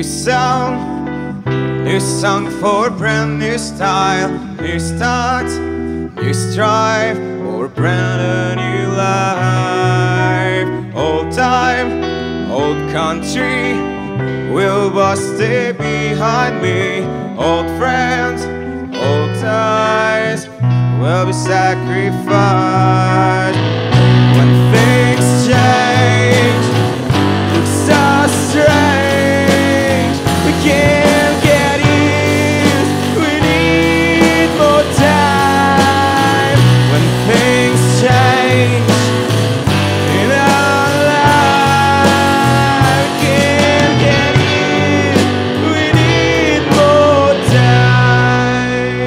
new song for brand new style, new start, new strive for brand new life. Old time, old country will stay behind me. Old friends, old ties will be sacrificed. When things change, looks so strange, we can't get used, we need more time. When things change in our life, we can't get used, we need more time.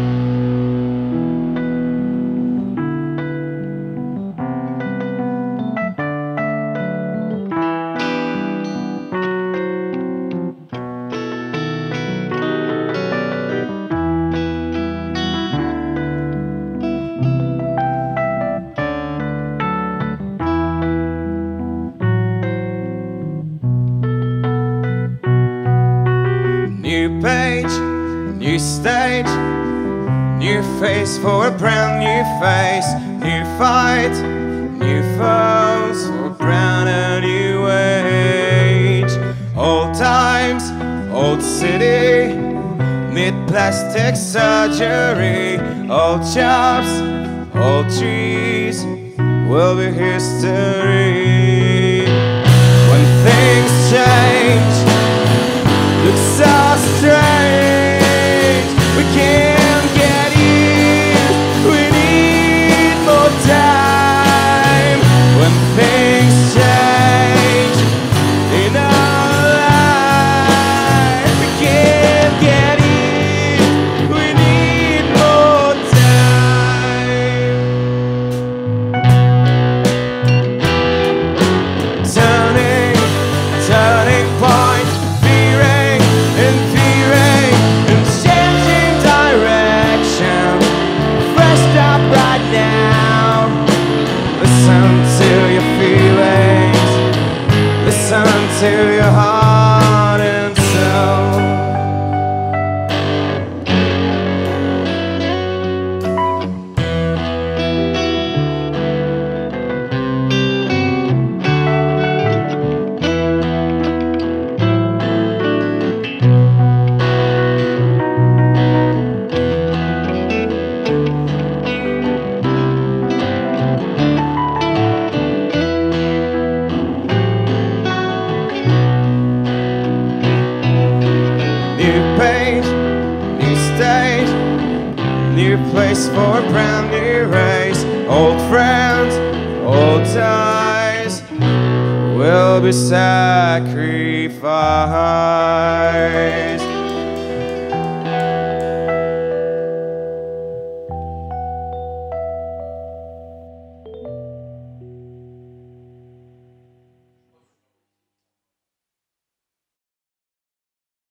New page, new stage, new face for a brand new face. New fight, new foes for brand new age. Old times, old city, need plastic surgery. Old jobs, old trees will be history. When things change, looks so strange, we can't get used, we need more time. When things change in our life, we can't get used, we need more time. Turning point, fearing and changing direction. Fresh stop right now. Listen to your feelings, listen to your heart and soul. New page, new stage, new place for a brand new race. Old friends, old ties will be sacrificed.